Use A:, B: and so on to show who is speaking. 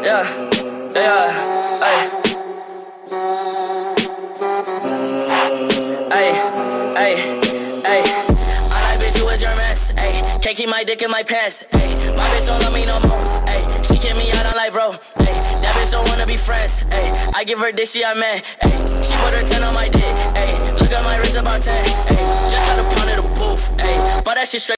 A: Yeah, yeah, ay. Ay, ay, ay. I like bitch, you a germ ass, ay. Can't keep my dick in my pants, ay. My bitch don't love me no more, ay. She kick me out on life, bro, ay. That bitch don't wanna be friends, ay. I give her dick, she a man, ay. She put her 10 on my dick, ay. Look at my wrist about 10, ay. Just got a pound of the booth, ay. But that shit straight.